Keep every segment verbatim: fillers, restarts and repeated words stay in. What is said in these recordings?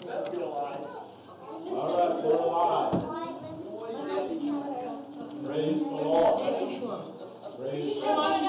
All right, we're alive. Praise the Lord. Praise the Lord.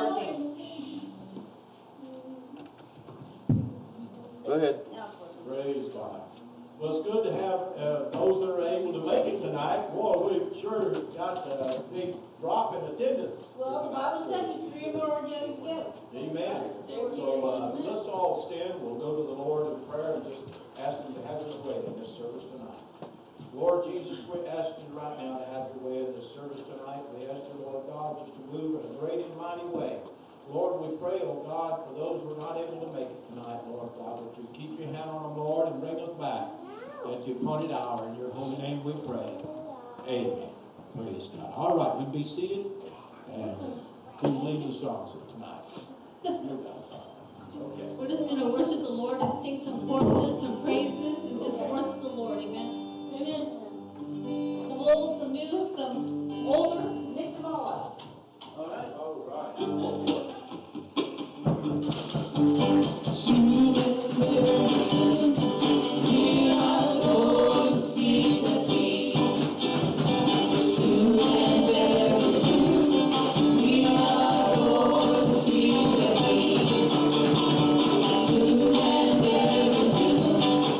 Go ahead. Praise God. Well, it's good to have uh, those that are able to make it tonight. Boy, we've sure got a big drop in attendance. Well, the Bible says if three or more are gathered together. Amen. So uh, let's all stand. We'll go to the Lord in prayer and just ask Him to have His way in this service tonight. Lord Jesus, we ask You right now to have Your way in this service tonight. We ask You, Lord God, just to move in a great and mighty way. Lord, we pray, oh God, for those who are not able to make it tonight, Lord God, that You keep Your hand on them, Lord, and bring us back at Your appointed hour. In Your holy name we pray. Amen. Praise God. All right, we be seated, and please lead the songs of tonight. Okay. We're just going to worship the Lord and sing some choruses, some praises, and just worship the Lord. Amen. Amen. Some old, some new, some older, mix them all up. All right. All right. Thank you.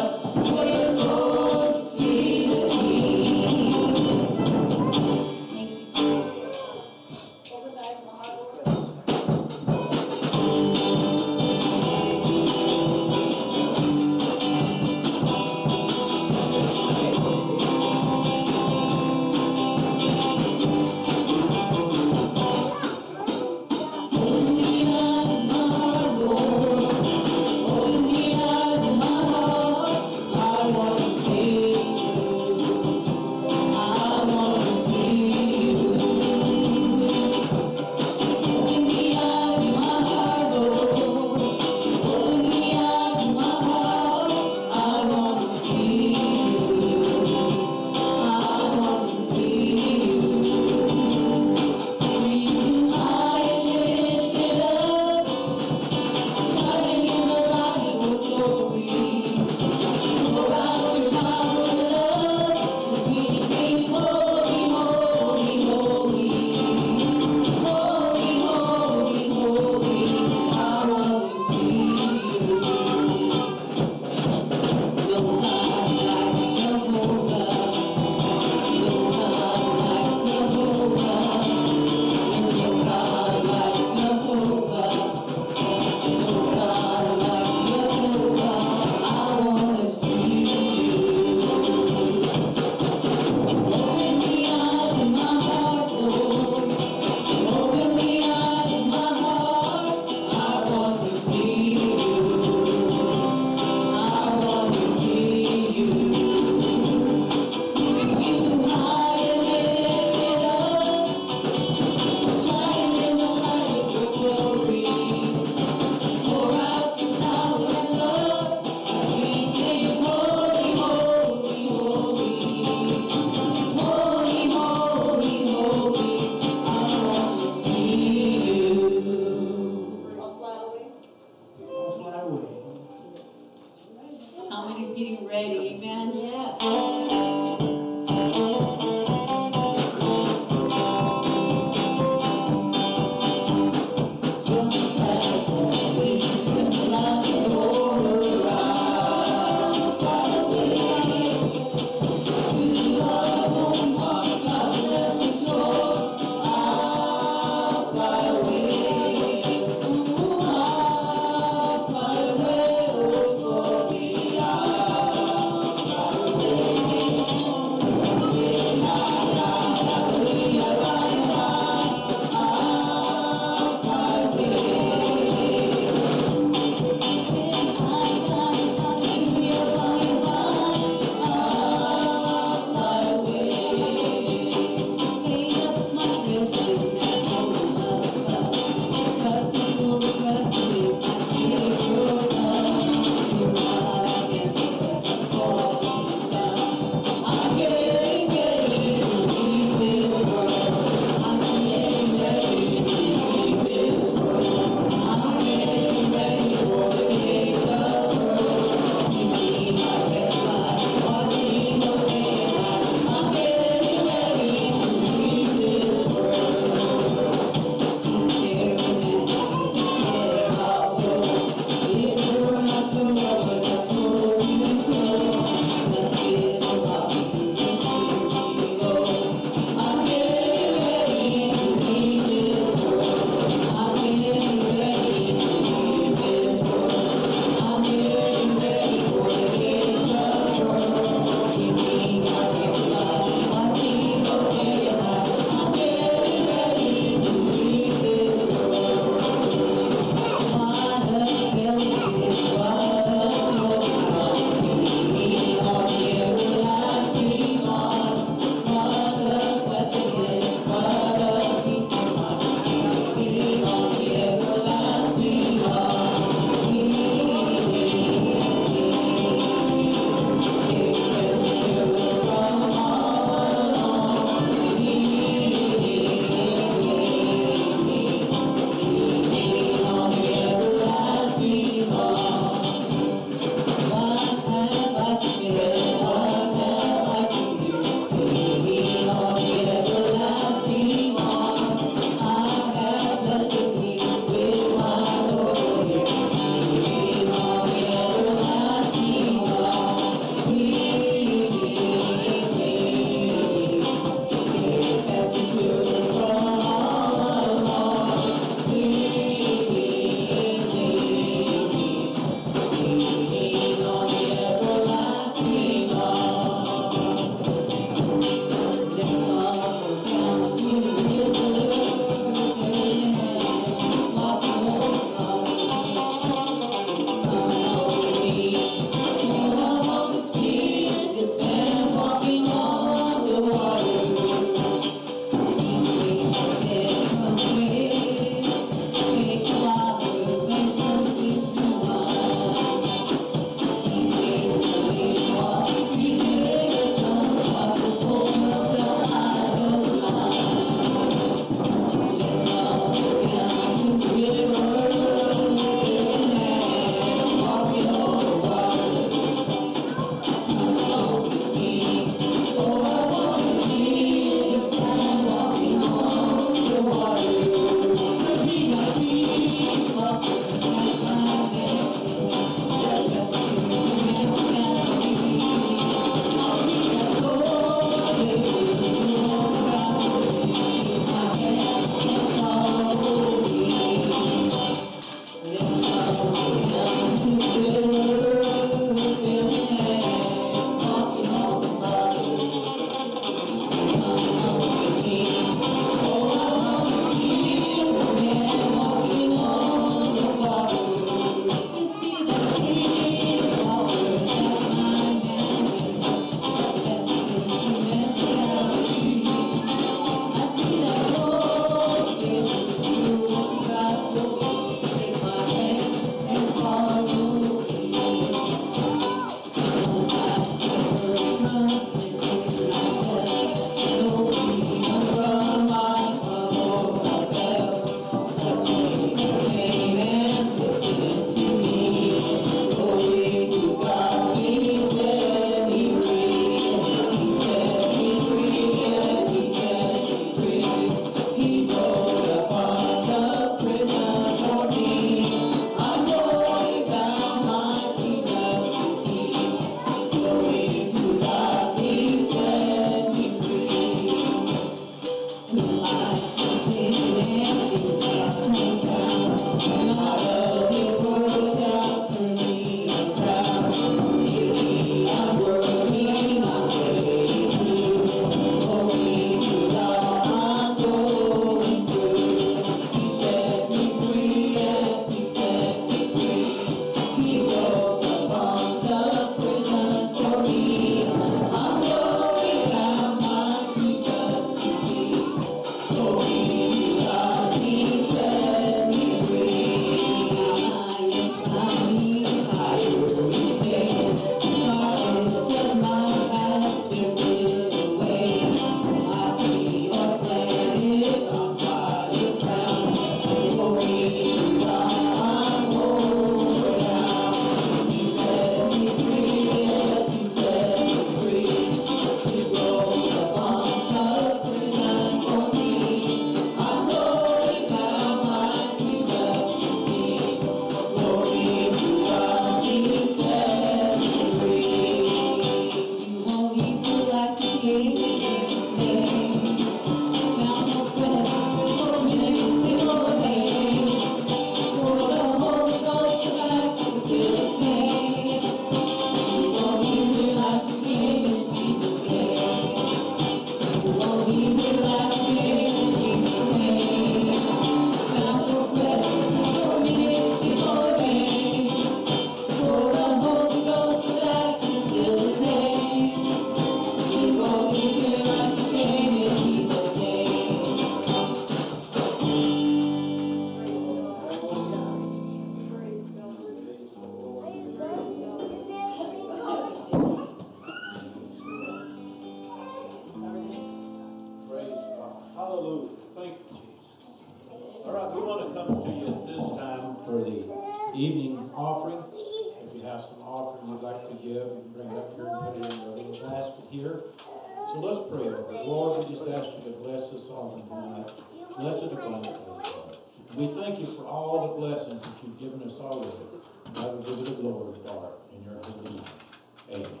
Hallelujah. Thank you, Jesus. All right, we want to come to you at this time for the evening offering. If you have some offering you'd like to give, you can bring it up here and put it in the little basket here. So let's pray over it. Lord, we just ask you to bless us all tonight. Bless it abundantly, Lord. We thank you for all the blessings that you've given us already. I will give you the glory, Lord, in your holy name. Amen.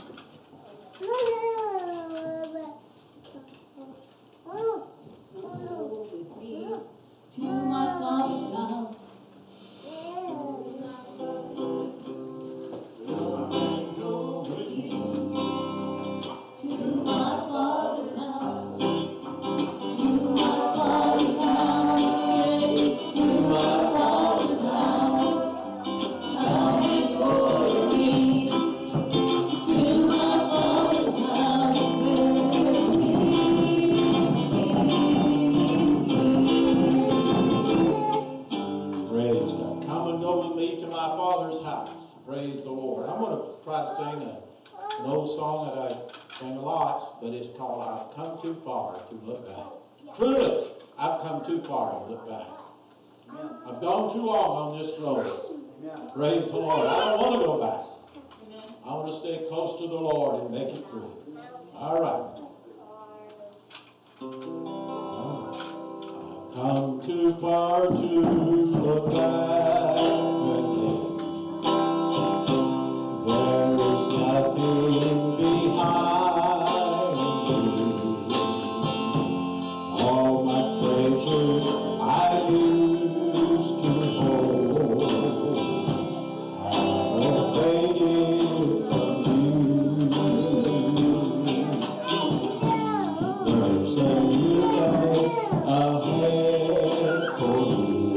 To my Father's house. To my Father's house. To my Father's house. To my Father's house. Come and go with me. To my Father's house. Praise God. Come and go with me to my Father's house. Praise the Lord. I'm going to try to sing a, an old song that I sing a lot, but it's called I've Come Too Far to Look Back. Truly, I've come too far to look back. I've gone too long on this road. Praise the Lord. I don't want to go back. I want to stay close to the Lord and make it through. All right. I've come too far to look back again. There is nothing behind me. All my treasures I used to hold have faded from you. There's a new day ahead for me.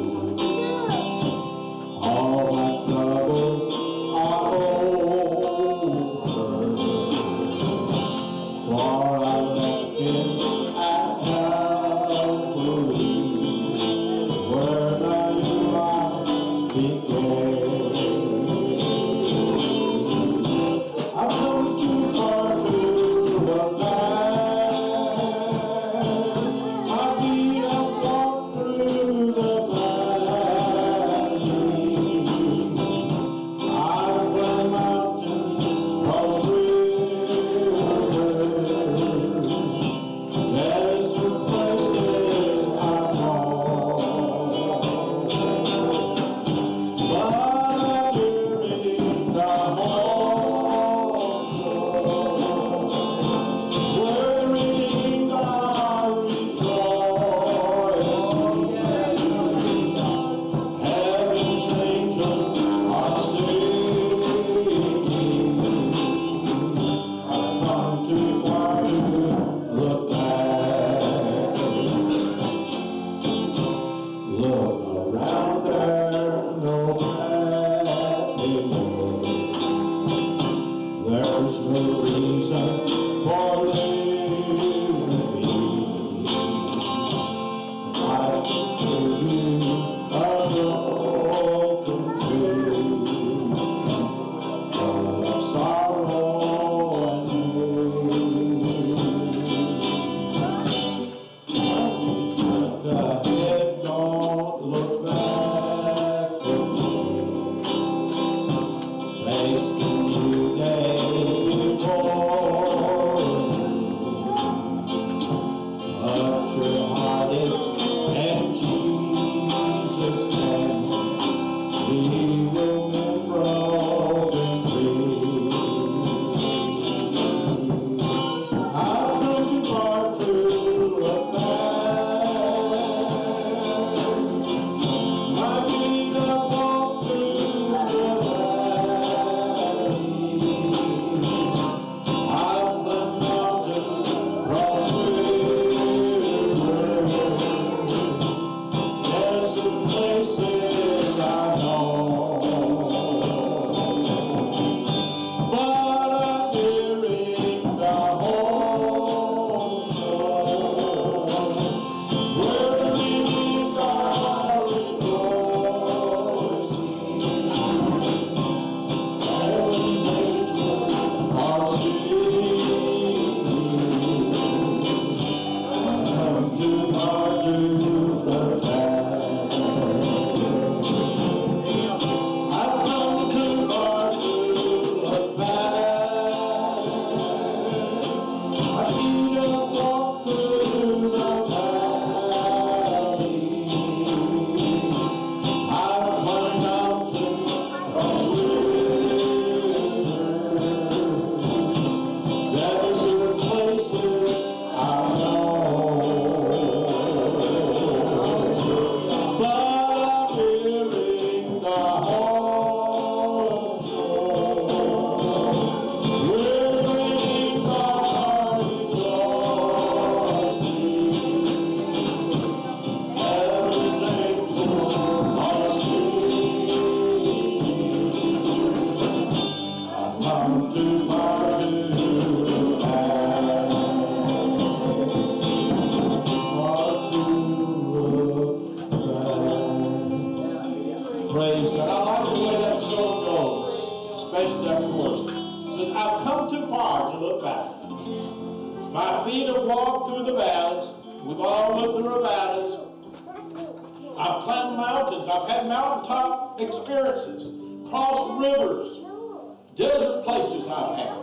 My feet have walked through the valleys. We've all looked through the valleys. I've climbed mountains. I've had mountaintop experiences. Crossed rivers. Desert places I've had.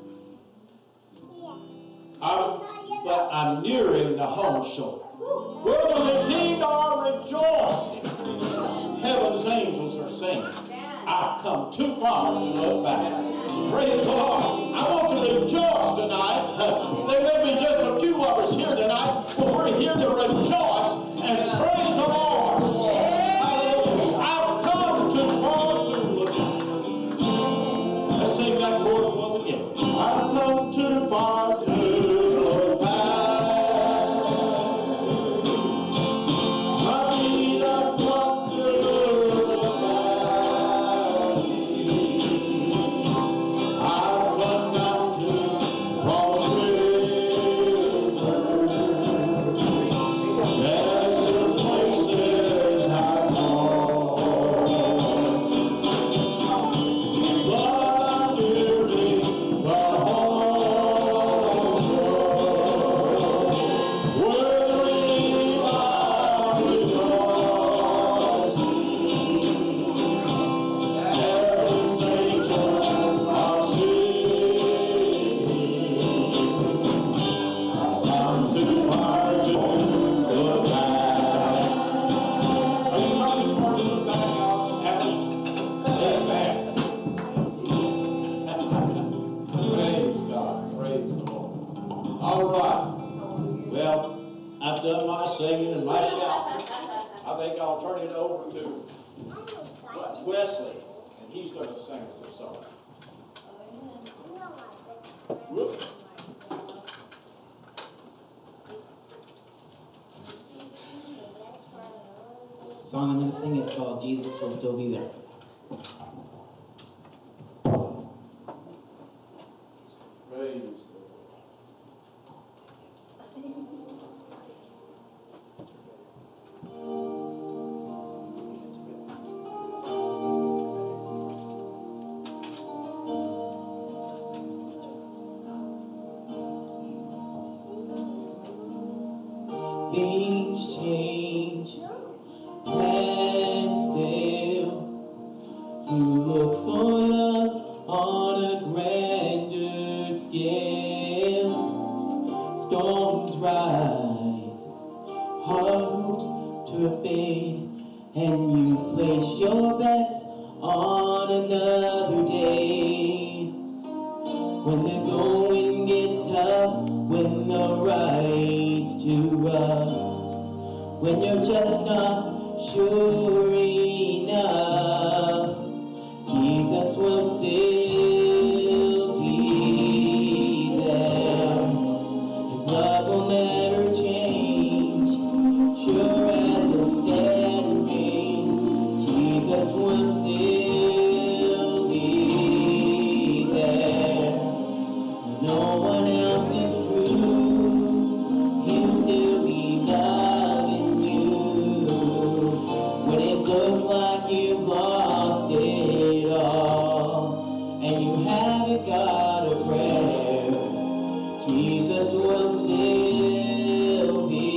I'm, but I'm nearing the home shore. Where the redeemed are rejoicing. Heaven's angels are singing. I've come too far to look back. Praise the Lord. I want to rejoice tonight. There may be just a few of us here tonight, but we're here to rejoice and praise the Lord. Hallelujah. I've come too far to look back. Let's sing that chorus once again. I've come too far to look back. My feet have walked through the valley. I've run down to cross rivers. Desert places I've gone. But I'm nearly the home shore. Where the redeemed are rejoicing. Heaven's angels are singing. Come to our to look back. Are you coming for to look back now? After Amen. Praise God. Praise the Lord. All right. Well, I've done my singing and my shouting. I think I'll turn it over to Wesley, and he's going to sing us a song. Whoop. The song I'm going to sing is called Jesus Will Still Be There. Praise the Lord. Things change, plans fail. You look for love on a grander scale. Storms rise, hopes to fade, and you place your bets on another day. When the going gets tough, when the ride's too rough, when you're just not sure enough, Jesus will still be there. His love will never change, sure as a steady rain. Jesus will still be there. No one else is true. He'll still be loving you. When it looks like you've lost it all, and you haven't got a prayer, Jesus will still be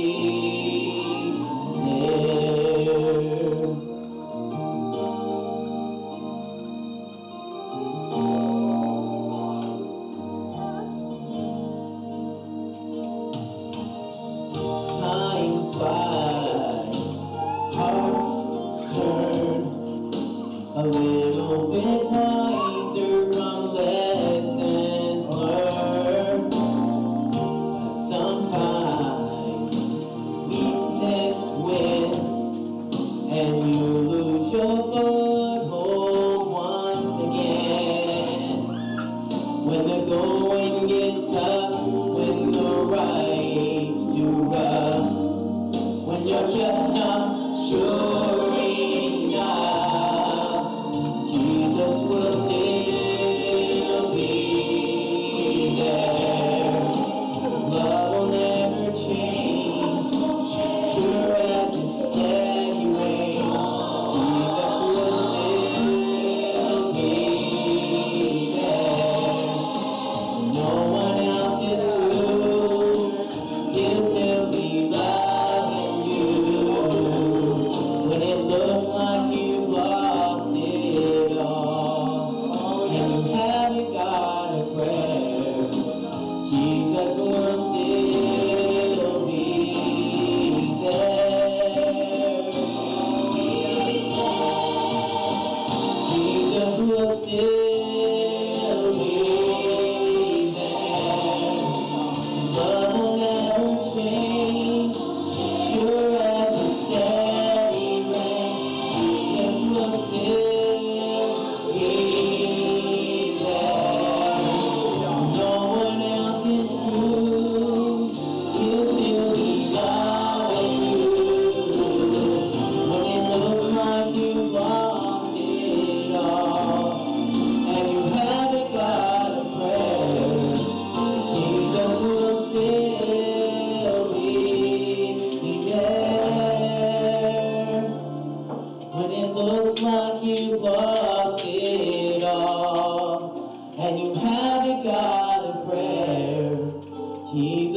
there. Time flies, hearts turn a little bit wiser from lessons learned. Sometimes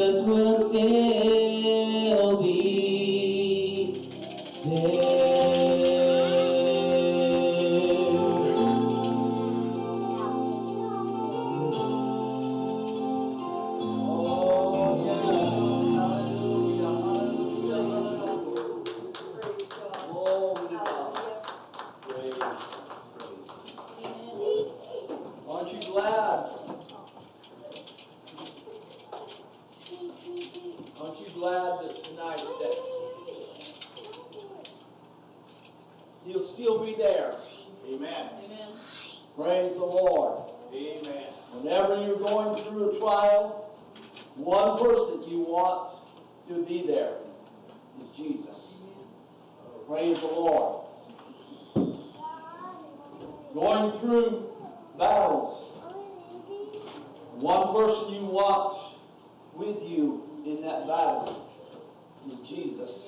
Jesus will still be He'll still be there. Amen. Amen. Praise the Lord. Amen. Whenever you're going through a trial, one person you want to be there is Jesus. Praise the Lord. Going through battles, one person you want with you in that battle is Jesus.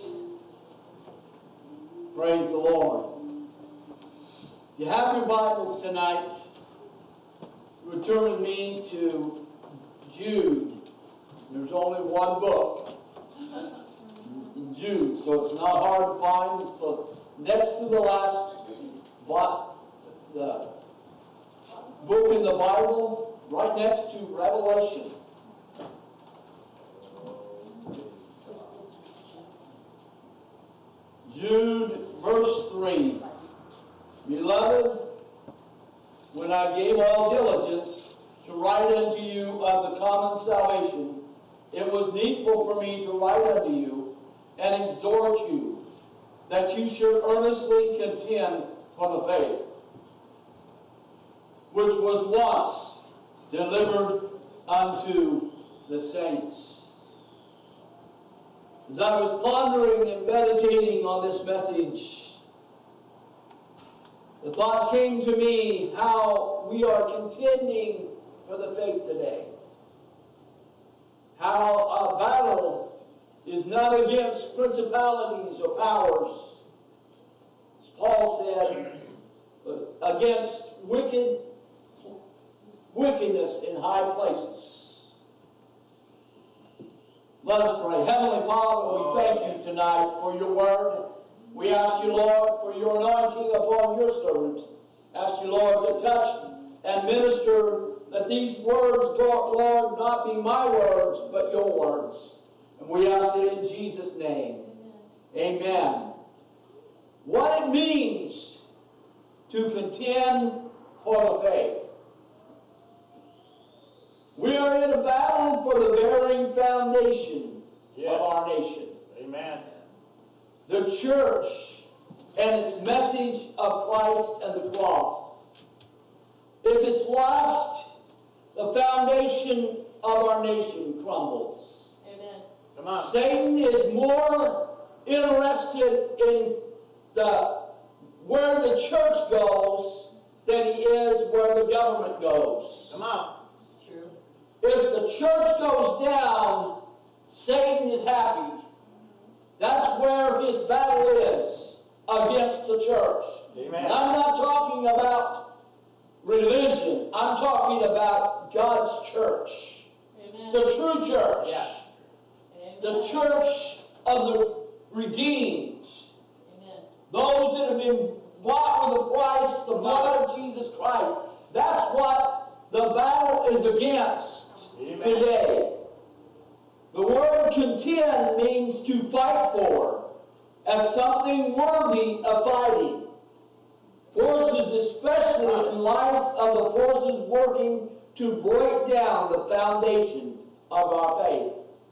Praise the Lord. If you have your Bibles tonight, return with me to Jude. There's only one book in Jude, so it's not hard to find. It's the next to the last but the book in the Bible, right next to Revelation. Jude, verse three. Beloved, when I gave all diligence to write unto you of the common salvation, it was needful for me to write unto you and exhort you that you should earnestly contend for the faith, which was once delivered unto the saints. As I was pondering and meditating on this message, the thought came to me how we are contending for the faith today. How our battle is not against principalities or powers, as Paul said, but against wicked wickedness in high places. Let us pray. Heavenly Father, we thank you tonight for your word. We ask you, Lord, for your anointing upon your servants. Ask you, Lord, to touch and minister that these words, Lord, not be my words, but your words. And we ask it in Jesus' name. Amen. Amen. What it means to contend for the faith. We are in a battle for the very foundation Yeah. of our nation. Amen. The church and its message of Christ and the cross. If it's lost, the foundation of our nation crumbles. Amen. Come on. Satan is more interested in the where the church goes than he is where the government goes. Come on. True. If the church goes down, Satan is happy. That's where his battle is against the church. Amen. And I'm not talking about religion. I'm talking about God's church. Amen. The true church. Yeah. Amen. The church of the redeemed. Amen. Those that have been bought with a price, the blood of Jesus Christ. That's what the battle is against Amen. today. The word contend means to fight for, as something worthy of fighting. Forces, especially in light of the forces working to break down the foundation of our faith.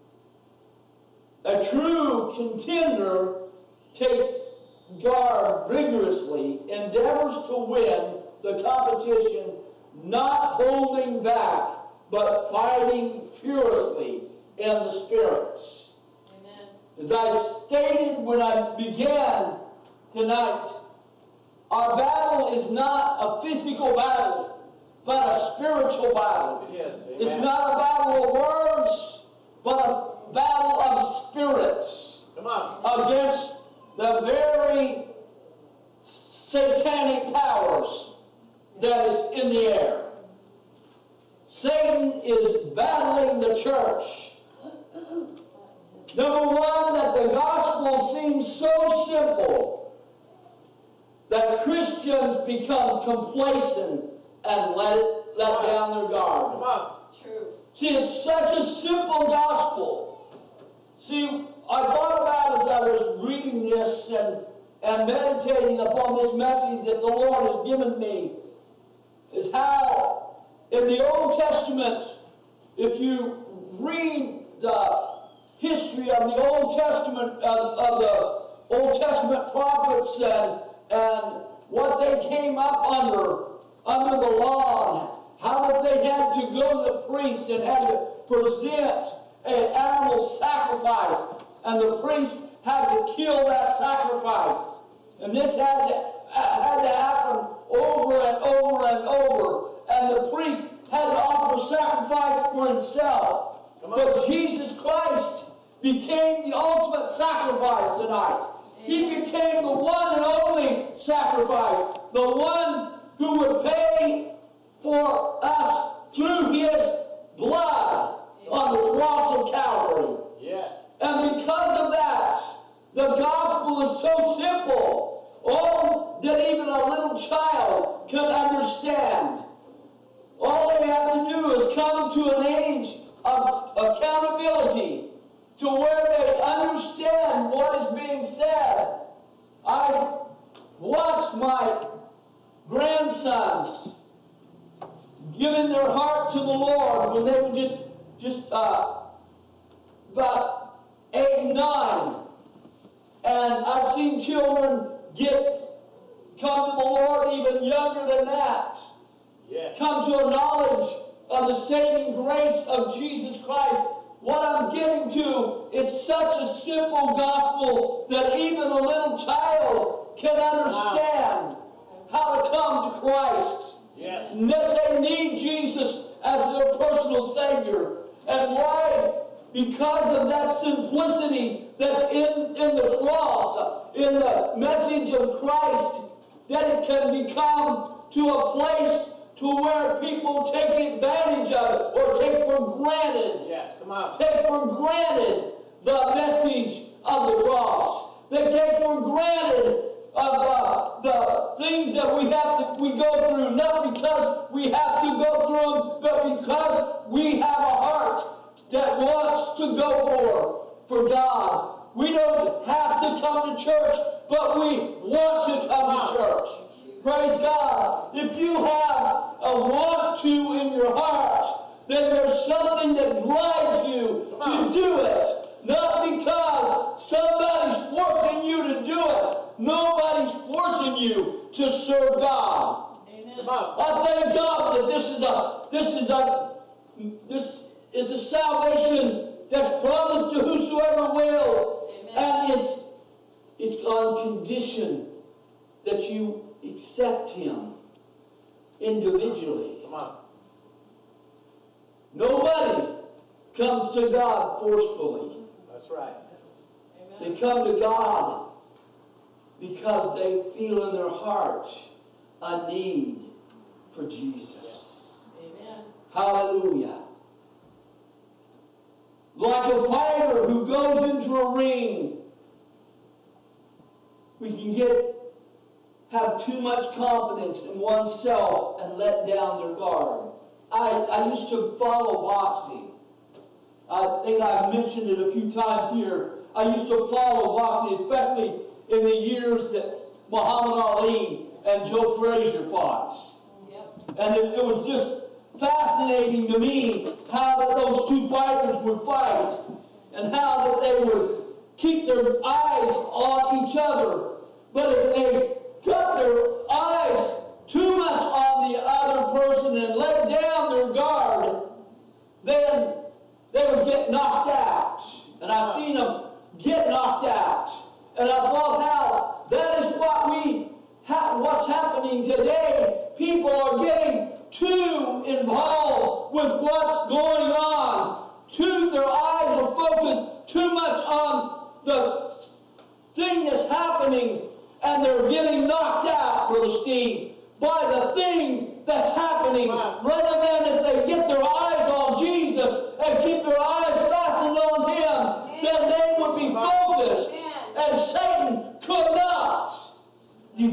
A true contender takes guard vigorously, endeavors to win the competition, not holding back, but fighting furiously in the spirits. Amen. As I stated when I began tonight, our battle is not a physical battle, but a spiritual battle. It is. Amen. It's not a battle of words, but a battle of spirits Come on. against the very satanic powers that is in the air. Satan is battling the church Number one, that the gospel seems so simple that Christians become complacent and let it let down their guard. Come on. True. See, it's such a simple gospel. See, I thought about as I was reading this and, and meditating upon this message that the Lord has given me, is how in the Old Testament, if you read the history of the Old Testament, of, of the Old Testament prophets and, and what they came up under, under the law, how that they had to go to the priest and had to present an animal sacrifice, and the priest had to kill that sacrifice. And this had to, had to happen over and over and over. And the priest had to offer sacrifice for himself. But Jesus Christ became the ultimate sacrifice tonight. He became the one and only sacrifice. The one who would pay for us through his blood on the cross of Calvary. Yeah. And because of that, the gospel is so simple, all that even a little child can understand. All they have to do is come to an age of accountability, to where they understand what is being said. I watched my grandsons giving their heart to the Lord when they were just, just uh, about eight, nine. And I've seen children get come to the Lord even younger than that. Yeah. Come to a knowledge of the saving grace of Jesus Christ. What I'm getting to, it's such a simple gospel that even a little child can understand how to come to Christ. Yeah. That they need Jesus as their personal Savior. And why? Because of that simplicity that's in, in the cross, in the message of Christ, that it can become to a place to where people take advantage of it or take for granted. Yeah, come on. Take for granted the message of the cross. They take for granted of the, the things that we have to we go through, not because we have to go through them, but because we have a heart that wants to go for, for God. We don't have to come to church, but we want to come to church. Praise God. If you have a want to in your heart, then there's something that drives you to do it. Not because somebody's forcing you to do it. Nobody's forcing you to serve God. Amen. I thank God that this is a this is a this is a salvation that's promised to whosoever will. Amen. And it's it's on condition that you accept him individually. Come on. Nobody comes to God forcefully. That's right. They come to God because they feel in their heart a need for Jesus. Amen. Hallelujah. Like a fighter who goes into a ring, we can get have too much confidence in oneself and let down their guard. I, I used to follow boxing. I think I've mentioned it a few times here. I used to follow boxing, especially in the years that Muhammad Ali and Joe Frazier fought. Yep. And it, it was just fascinating to me how that those two fighters would fight and how that they would keep their eyes on each other. But if they got their eyes too much on the other person and let down their guard, then they would get knocked out. And I've seen them get knocked out. And I thought how that is what we ha what's happening today. People are getting too involved with what's going on. Too, their eyes are focused too much on the thing that's happening, and they're getting knocked out, Brother Steve, by the thing that's happening, rather than if they get their eyes on Jesus and keep their eyes fastened on him, then they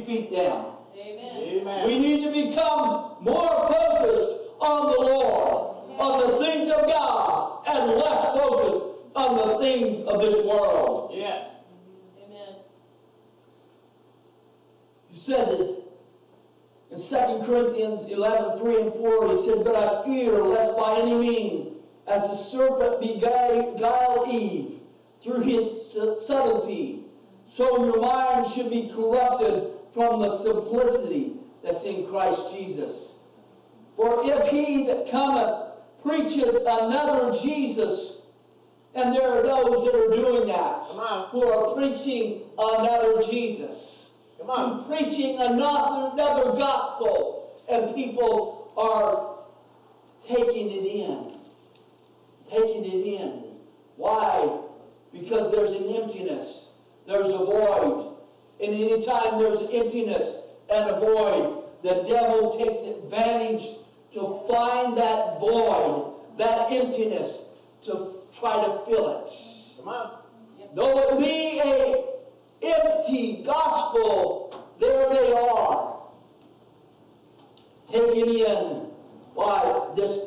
defeat them. Amen. Amen. We need to become more focused on the Lord, on the things of God, and less focused on the things of this world. Yeah. Amen. He said it in Second Corinthians eleven, three and four. He said, "But I fear lest by any means, as the serpent beguiled Eve through his subtlety, so your mind should be corrupted from the simplicity that's in Christ Jesus. For if he that cometh preacheth another Jesus," and there are those that are doing that, Come on. who are preaching another Jesus, Come on. who preaching another, another gospel, and people are taking it in. Taking it in. Why? Because there's an emptiness. There's a void. And anytime there's an emptiness and a void, the devil takes advantage to find that void, that emptiness, to try to fill it. Come on. Though it be a empty gospel, there they are, taken in by this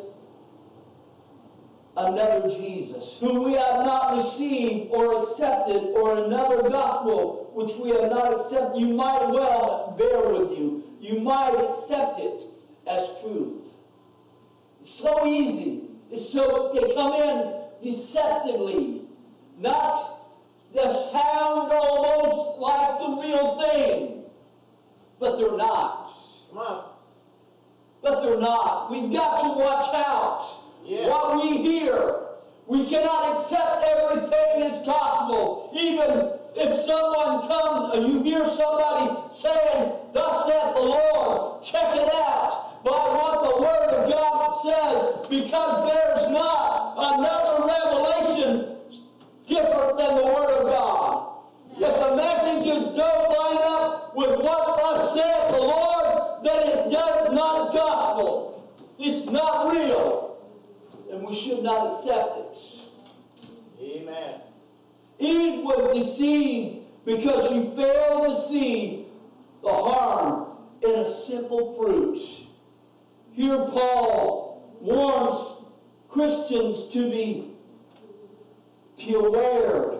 another Jesus, whom we have not received or accepted, or another gospel which we have not accepted. You might well bear with you. You might accept it as truth. It's so easy. It's so they come in deceptively, not the sound almost like the real thing, but they're not. Come on. But they're not. We've got to watch out. Yeah. What we hear. We cannot accept everything as gospel. Even if someone comes and you hear somebody saying, "Thus saith the Lord," check it out by what the Word of God says, because there's not another revelation different than the Word of God. If the messages don't line up with what thus saith the Lord, then it does not gospel. It's not real. And we should not accept it. Amen. Eve was deceived because she failed to see the harm in a simple fruit. Here Paul warns Christians to be, be aware,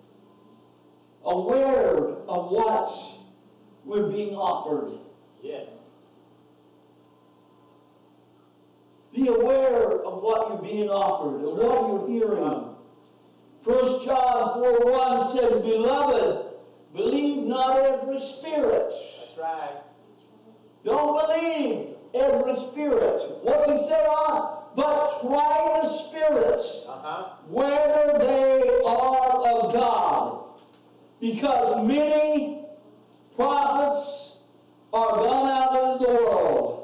aware of what we're being offered. Yeah. Be aware of what you're being offered, of what you're hearing. First John four one said, "Beloved, believe not every spirit." That's right. Don't believe every spirit. What's he say on? But try the spirits, Uh-huh. whether they are of God. Because many prophets are gone out into the world.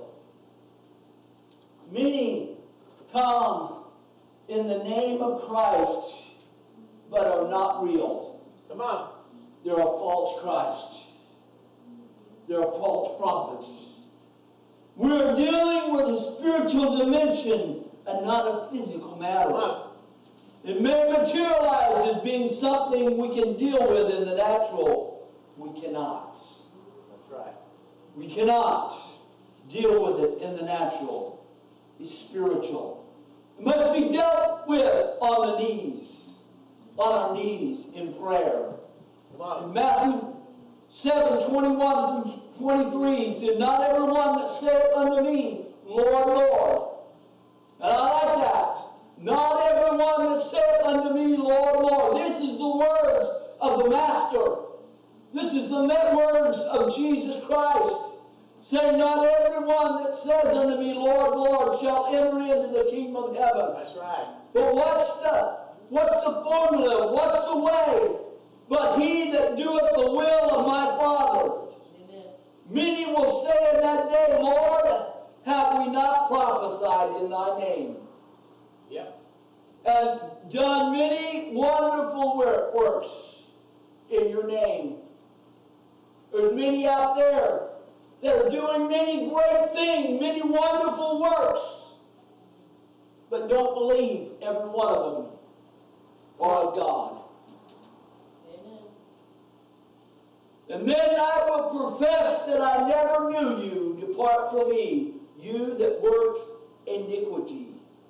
Many come in the name of Christ, but are not real. Come on. They're a false Christ. They're false prophets. We're dealing with a spiritual dimension and not a physical matter. Come on. It may materialize as being something we can deal with in the natural. We cannot. That's right. We cannot deal with it in the natural. It's spiritual. It must be dealt with on the knees, on our knees in prayer. Come on. In Matthew seven, twenty-one through twenty-three, he said, "Not everyone that saith unto me, Lord, Lord." And I like that. "Not everyone that saith unto me, Lord, Lord." This is the words of the Master. This is the words of Jesus Christ. Say, "Not everyone that says unto me, Lord, Lord, shall enter into the kingdom of heaven." That's right. But what's the, what's the formula? What's the way? "But he that doeth the will of my Father." Amen. Many will say in that day, "Lord, have we not prophesied in thy name? Yep. And done many wonderful works in your name?" There's many out there that are doing many great things, many wonderful works, but don't believe every one of them are of God. Amen. And then I will profess that I never knew you. Depart from me, you that work iniquity.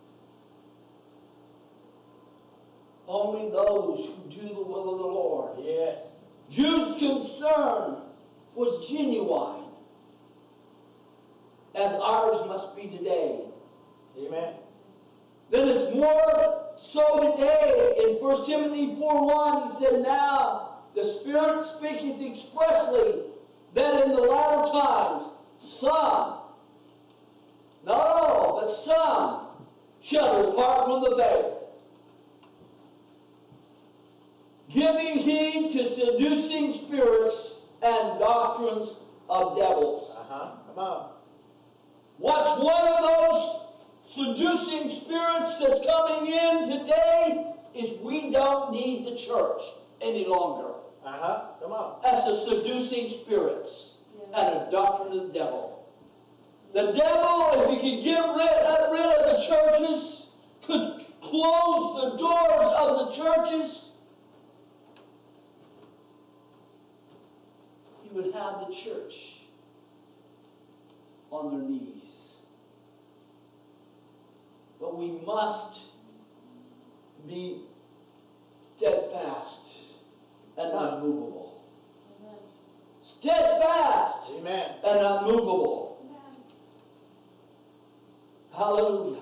Only those who do the will of the Lord. Yes. Jude's concern was genuine, as ours must be today. Amen. Then it's more so today. In First Timothy four one, he said, now the Spirit speaketh expressly that in the latter times some, not all, but some, shall depart from the faith, giving heed to seducing spirits and doctrines of devils. Uh-huh. Come on. What's one of those seducing spirits that's coming in today is we don't need the church any longer. Uh-huh. Come on. That's a seducing spirits and a doctrine of the devil. The devil, if he could get rid, uh, rid of the churches, could close the doors of the churches, he would have the church on their knees. But we must be steadfast and unmovable. Amen. Steadfast Amen. and unmovable. Hallelujah.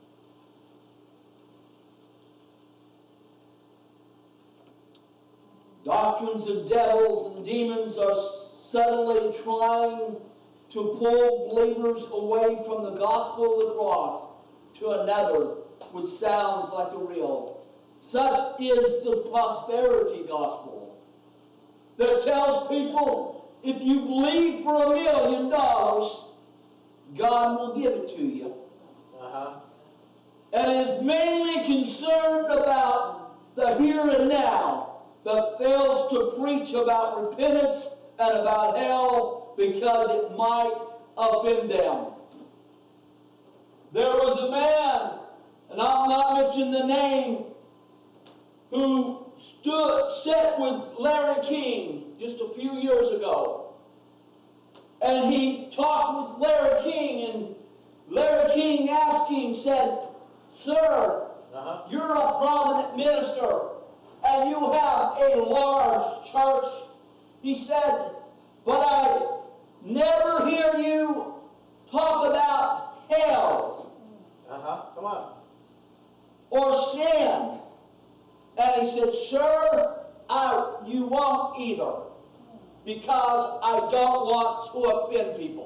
Doctrines of devils and demons are subtly trying to pull believers away from the gospel of the cross to another which sounds like the real. Such is the prosperity gospel that tells people if you believe for a million dollars, God will give it to you. Uh-huh. And is mainly concerned about the here and now, but fails to preach about repentance and about hell because it might offend them. There was a man, and I'll not mention the name, who stood, sat with Larry King just a few years ago. And he talked with Larry King, and Larry King asked him, said, Sir, Uh-huh. you're a prominent minister, and you have a large church. He said, but I never hear you talk about hell Uh-huh. Come on. or sin. And he said, Sir, I, you won't either, because I don't want to offend people.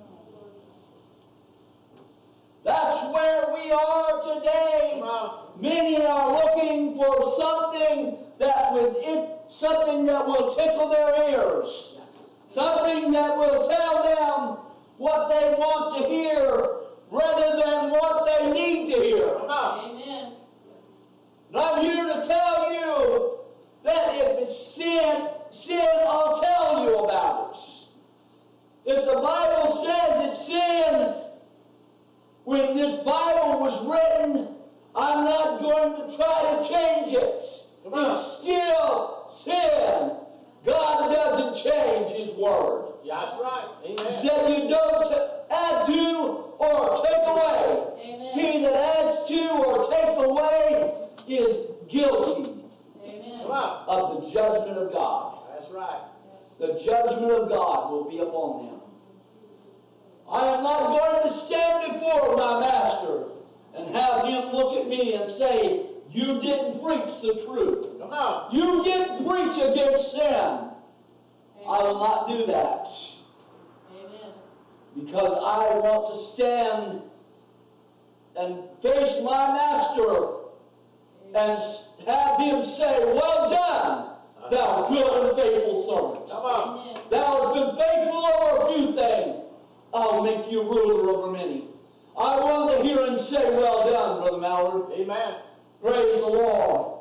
That's where we are today. Come on. Many are looking for something that with it, something that will tickle their ears, something that will tell them what they want to hear rather than what they need to hear. Come on. Amen. And I'm here to tell you that if it's sin, sin, I'll tell you about it. If the Bible says it's sin, when this Bible was written, I'm not going to try to change it. Come on. It's still sin. God doesn't change His Word. Yeah, that's right. He Amen. said you don't add to or take away. Amen. He that adds to or take away is guilty Amen. Come on. of the judgment of God. That's right. The judgment of God will be upon them. I am not going to stand before my master and have him look at me and say, you didn't preach the truth. Come on. You didn't preach against sin. I will not do that. Amen. Because I want to stand and face my master and have him say, well done, thou good and faithful servant. Come on. Amen. Thou hast been faithful over a few things. I'll make you ruler over many. I want to hear him say, well done, Brother Mallard. Amen. Praise the Lord.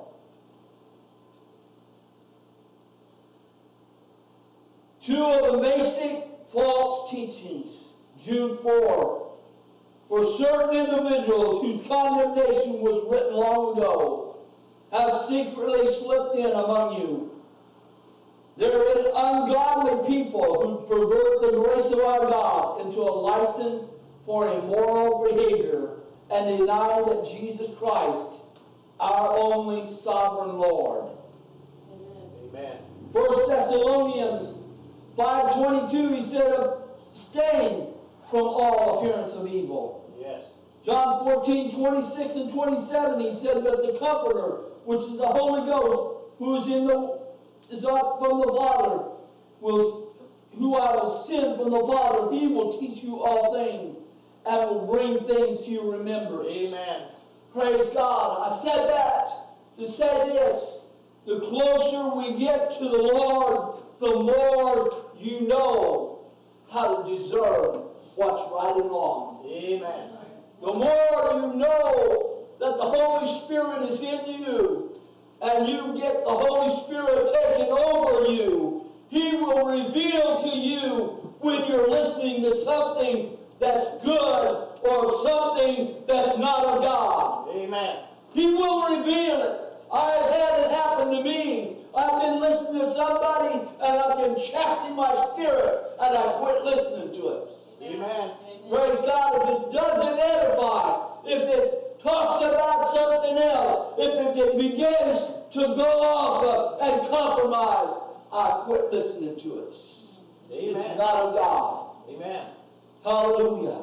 Two of the basic false teachings, Jude four, for certain individuals whose condemnation was written long ago, have secretly slipped in among you, There is ungodly people who pervert the grace of our God into a license for immoral behavior and deny that Jesus Christ, our only sovereign Lord. Amen. First Thessalonians five twenty-two, he said, abstain from all appearance of evil. Yes. John fourteen twenty-six and twenty-seven, he said, but the Comforter, which is the Holy Ghost, who is in the is up from the Father, will, who I will send from the Father, he will teach you all things and will bring things to your remembrance. Amen. Praise God. I said that to say this. The closer we get to the Lord, the more you know how to discern what's right and wrong. Amen. The more you know that the Holy Spirit is in you, and you get the Holy Spirit taking over you, He will reveal to you when you're listening to something that's good or something that's not of God. Amen. He will reveal it. I've had it happen to me. I've been listening to somebody and I've been chapped in my spirit and I quit listening to it. Amen. Praise God. If it doesn't edify, if it talks about something else, if it begins to go off uh, and compromise, I quit listening to it. Amen. It's not of God. Amen. Hallelujah.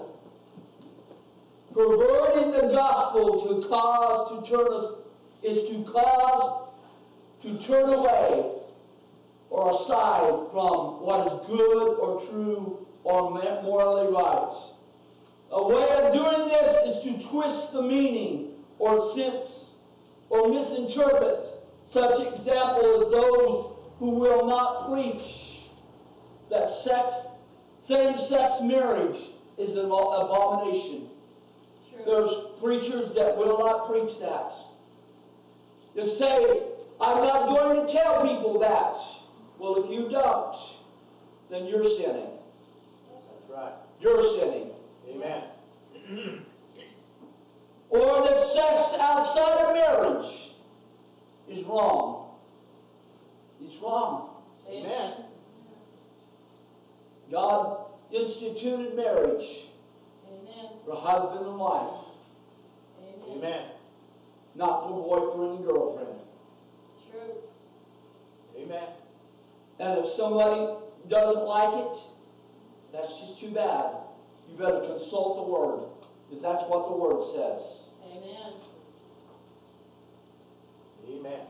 Perverting the gospel to cause to turn us is to cause to turn away or aside from what is good or true or morally right. A way of doing this is to twist the meaning or sense or misinterpret. Such example as those who will not preach that sex, same-sex marriage is an abomination. True. There's preachers that will not preach that. They say, I'm not going to tell people that. Well, if you don't, then you're sinning. That's right. You're sinning. Amen. Or that sex outside of marriage is wrong. It's wrong. Amen. God instituted marriage Amen. for husband and wife, Amen. Amen. not for boyfriend and girlfriend. True. Amen. And if somebody doesn't like it, that's just too bad. You better consult the Word, because that's what the Word says. Amen. Amen.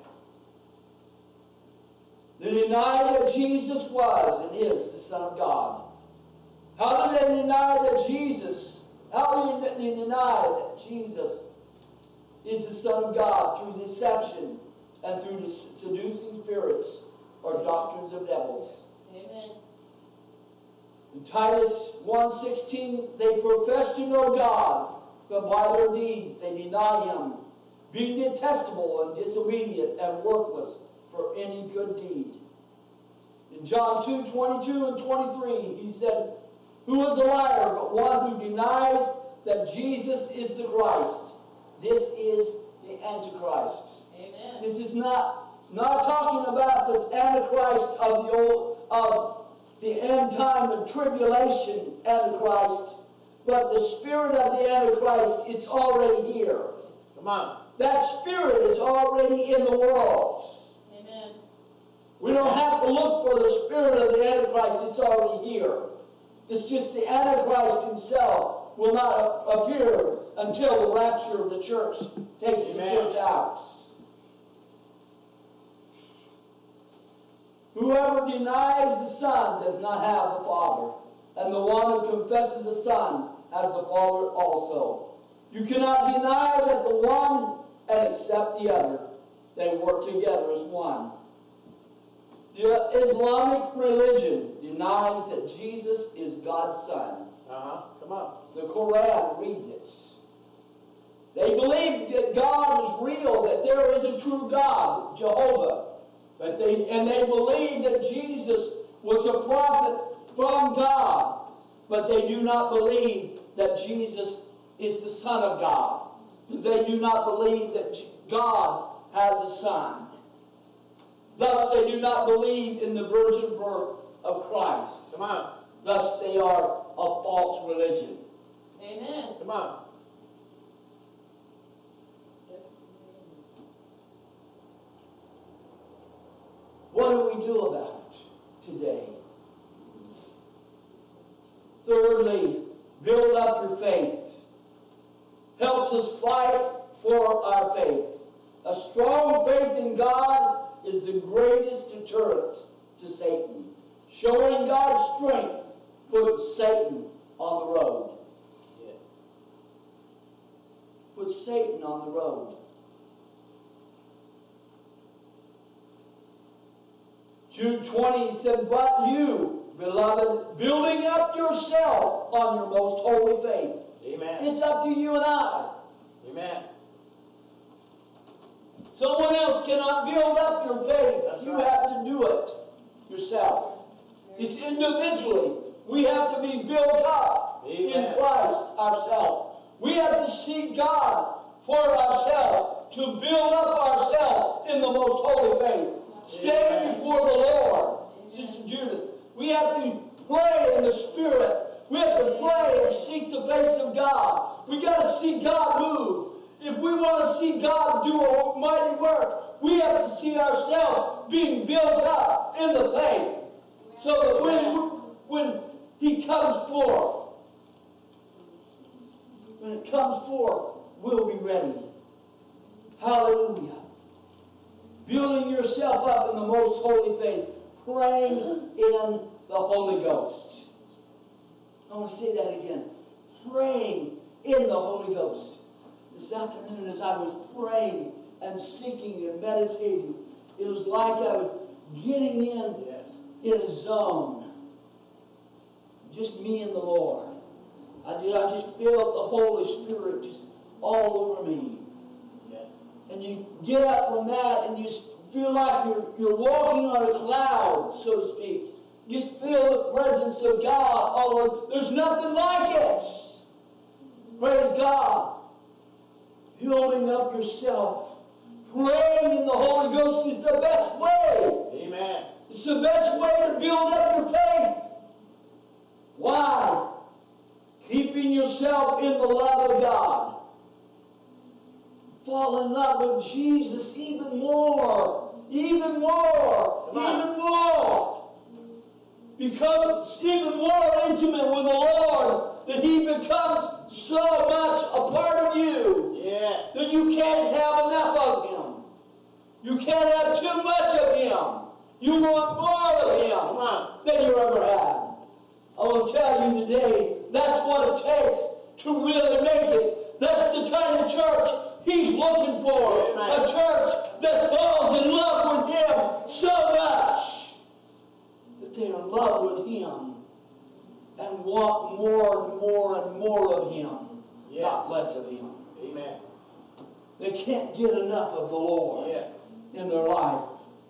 They denied that Jesus was and is the Son of God. How do they deny that Jesus, how do they deny that Jesus is the Son of God? Through deception and through seducing spirits or doctrines of devils. Amen. In Titus one sixteen, they profess to know God, but by their deeds they deny Him, being detestable and disobedient and worthless for any good deed. In John two twenty-two and twenty-three, he said, who is a liar but one who denies that Jesus is the Christ? This is the Antichrist. Amen. This is not, it's not talking about the Antichrist of the old, of the end time of tribulation Antichrist, but the spirit of the Antichrist, it's already here. Come on. That spirit is already in the world. Amen. We don't have to look for the spirit of the Antichrist, it's already here. It's just the Antichrist himself will not appear until the rapture of the church takes Amen. the church out. Whoever denies the Son does not have the Father, and the one who confesses the Son has the Father also. You cannot deny that the one and accept the other. They work together as one. The Islamic religion denies that Jesus is God's Son. Uh-huh. Come on. The Quran reads it. They believe that God is real, that there is a true God, Jehovah. But they, and they believe that Jesus was a prophet from God. But they do not believe that Jesus is the Son of God. Because they do not believe that God has a son. Thus they do not believe in the virgin birth of Christ. Come on. Thus they are a false religion. Amen. Come on. What do we do about it today? Thirdly, build up your faith. Helps us fight for our faith. A strong faith in God is the greatest deterrent to Satan. Showing God's strength puts Satan on the road. Yes. Puts Satan on the road. Jude twenty said, but you, beloved, building up yourself on your most holy faith. Amen. It's up to you and I. Amen. Someone else cannot build up your faith. That's You right. have to do it yourself. It's individually. We have to be built up in Amen. Christ ourselves. We have to seek God for ourselves, to build up ourselves in the most holy faith. Stay Amen. before the Lord. Sister Judith, we have to pray in the Spirit. We have to pray and seek the face of God. We got to see God move. If we want to see God do a mighty work, we have to see ourselves being built up in the faith. So that when, when He comes forth, when it comes forth, we'll be ready. Hallelujah. Building yourself up in the most holy faith, praying in the Holy Ghost. I want to say that again. Praying in the Holy Ghost. This afternoon, as I was praying and seeking and meditating, it was like I was getting in, Yes. in a zone. Just me and the Lord. I, did, I just felt the Holy Spirit just all over me. Yes. And you get up from that and you just feel like you're, you're walking on a cloud, so to speak. You just feel the presence of God all over. There's nothing like it. Praise God. Building up yourself. Praying in the Holy Ghost is the best way. Amen. It's the best way to build up your faith. Why? Keeping yourself in the love of God. Fall in love with Jesus even more. Even more. Come on. Even more. Become even more intimate with the Lord, that He becomes so much a part of you Yeah. that you can't have enough of Him. You can't have too much of Him. You want more of Him Come on. than you ever had. I want to tell you today, that's what it takes to really make it. That's the kind of church He's looking for. Amen. A church that falls in love with Him so much that they are in love with Him and want more and more and more of Him, Yeah. not less of Him. Amen. They can't get enough of the Lord Yeah. in their life.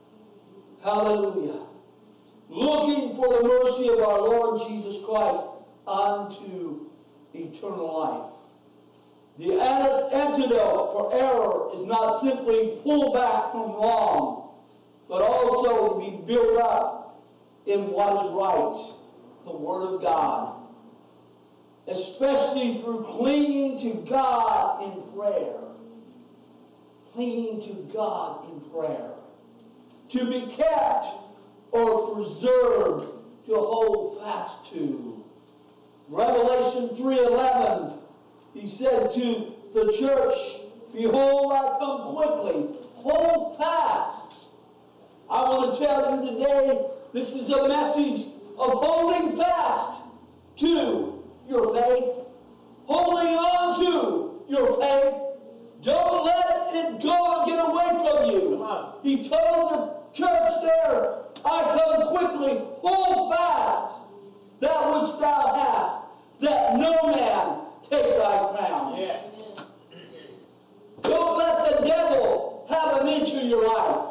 Hallelujah. Looking for the mercy of our Lord Jesus Christ unto eternal life. The antidote for error is not simply pull back from wrong, but also to be built up in what is right, the Word of God. Especially through clinging to God in prayer. Clinging to God in prayer. To be kept or preserved, to hold fast to. Revelation three eleven, He said to the church, behold, I come quickly. Hold fast. I want to tell you today, this is a message of holding fast to your faith. Holding on to your faith. Don't let it go and get away from you. Come on. He told the church there, I come quickly, hold fast that which thou hast, that no man take thy crown. Yeah. Don't let the devil have an inch of your life.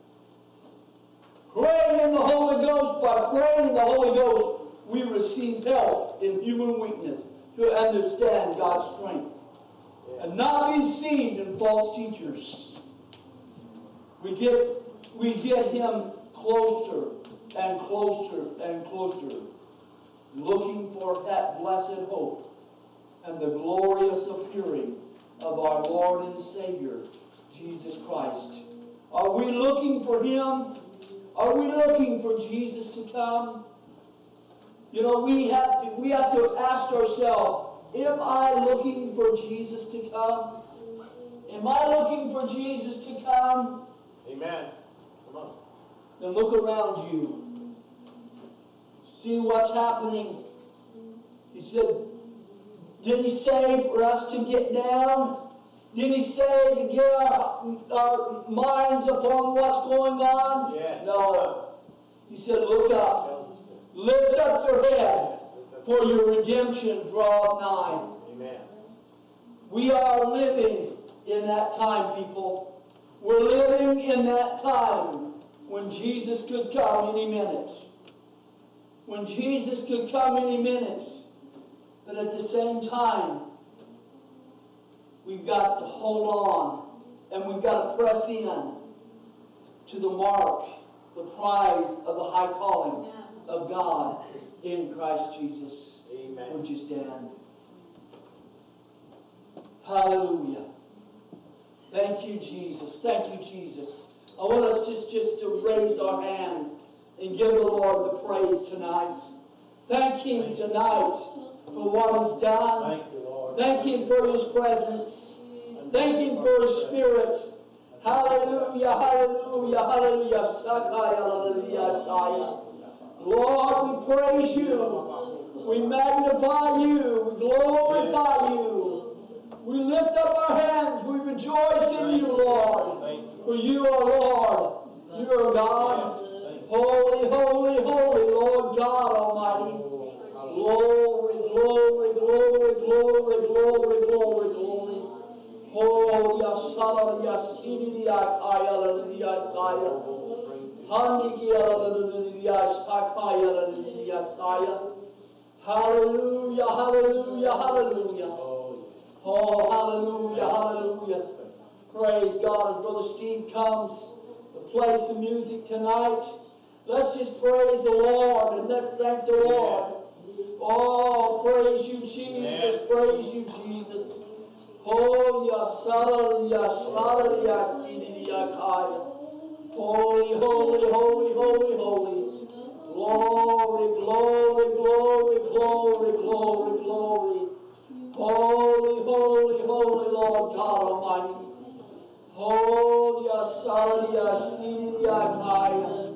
Praying in the Holy Ghost, by praying in the Holy Ghost, we receive help in human weakness to understand God's strength. And not be deceived in false teachers. We get we get Him closer and closer and closer, looking for that blessed hope and the glorious appearing of our Lord and Savior, Jesus Christ. Are we looking for Him? Are we looking for Jesus to come? You know, we have to, we have to ask ourselves, am I looking for Jesus to come? Am I looking for Jesus to come? Amen. Come on. Then look around you. See what's happening. He said, did He say for us to get down? Did He say to get our, our minds upon what's going on? Yeah. No. He said, look up. Lift up your head, for your redemption draweth nigh. Amen. We are living in that time, people. We're living in that time when Jesus could come any minute. When Jesus could come any minute. But at the same time, we've got to hold on and we've got to press in to the mark, the prize of the high calling of God in Christ Jesus. Amen. Would you stand? Hallelujah. Thank you, Jesus. Thank you, Jesus. I want us just, just to raise our hand and give the Lord the praise tonight. Thank Him tonight for what He's done. Thank you, Lord. Thank Him for His presence. Thank Him for His Spirit. Hallelujah, hallelujah, hallelujah. Sakaya, hallelujah, saya. Lord, we praise You. We magnify You. We glorify You. We lift up our hands. We rejoice in You, Lord. For You are Lord. You are God. Holy, holy, holy, Lord God Almighty. Glory, glory, glory, glory, glory, glory, glory. Oh, Yasala, Yasidi, Yakaya, Yasaya. Hallelujah, hallelujah, hallelujah. Oh, hallelujah, hallelujah. Praise God. As Brother Steve comes to play some music tonight, let's just praise the Lord and let's thank the Lord. Oh, praise You, Jesus. Praise You, Jesus. Oh, Yasala, Yasala, Yasidi, Yakaya. Holy, holy, holy, holy, holy. Glory, glory, glory, glory, glory, glory. Holy, holy, holy Lord God Almighty. Holy, Asari, Asiri, Yakaya.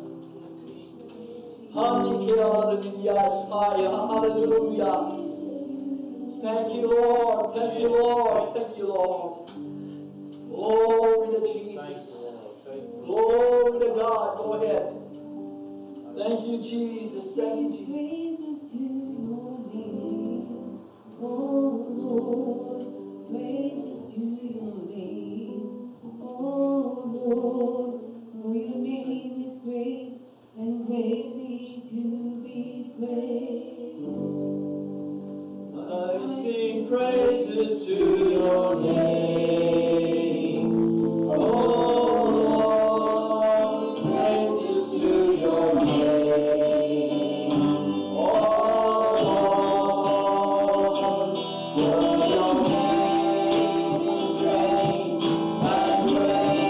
Hallelujah. Thank You, Lord. Thank You, Lord. Thank You, Lord. Glory to Jesus. Glory to God. Go ahead. Thank You, Jesus. Thank You, Jesus. Praises to Your name, oh Lord. Praises to Your name, oh Lord. For Your name is great and greatly to be praised. I sing praises to Your name, oh Your name is great and great.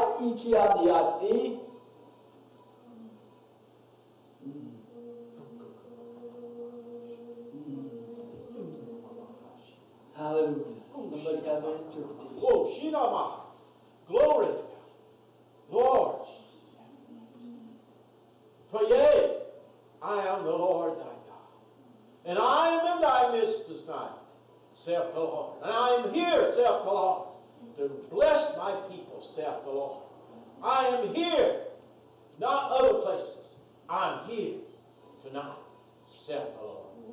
ikiadiasi. Hallelujah. Somebody have an interpretation. Oh, Shinama. Glory to God. Lord. For yea, I am the Lord thy God. And I am in thy midst this night, saith the Lord. And I am here, saith the Lord, to bless my people, saith the Lord. I am here, not other places. I am here tonight, saith the Lord.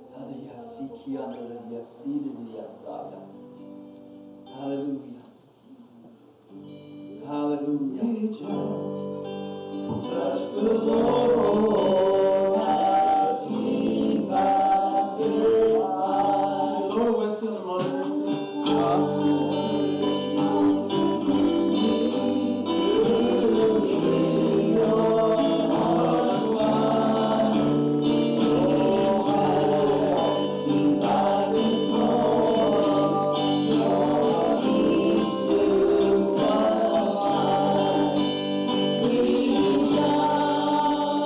Hallelujah. Hallelujah. Touch the Lord as he passes by. Lord, what's going on? We shall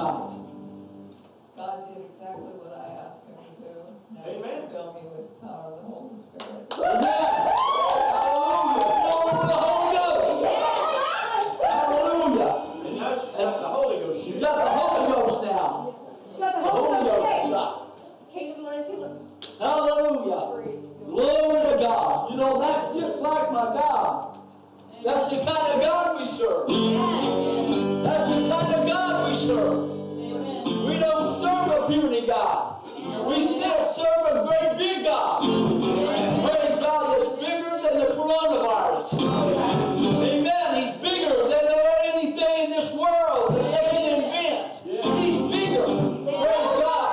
tonight? God did exactly what I asked him to do. Now Amen. he filled me with the power of the Holy Spirit. Amen. Hallelujah. The Holy Ghost. Hallelujah. And now she got the Holy Ghost. You got the Holy Ghost now. You got the The Holy Holy Ghost Ghost. shake. God. Kingdom blessing. Look. Hallelujah. Glory to God. You know, that's just like my God. That's the kind of God we serve. That's the kind of God we serve. We don't serve a puny God. We serve a great big God. Praise God, that's bigger than the coronavirus. Amen. He's bigger than there anything in this world that they can invent. He's bigger. Praise God.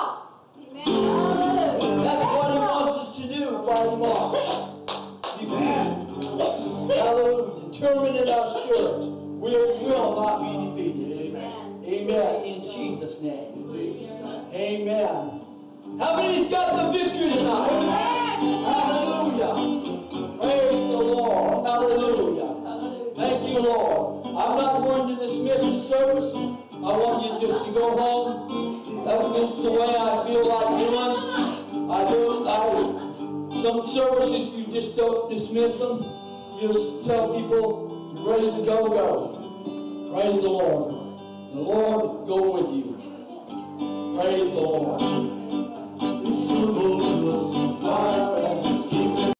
That's what he wants us to do, fight him off. Hallelujah. Determined in our spirit, we will not be defeated. Amen. In Jesus' name. Amen. How many's got the victory tonight? Hallelujah. Praise the Lord. Hallelujah. Thank you, Lord. I'm not going to dismiss the service. I want you just to go home. That's just the way I feel like doing. I do. I some services you just don't dismiss them. You just tell people you're ready to go, go. Praise the Lord. The Lord go with you. Praise the Lord.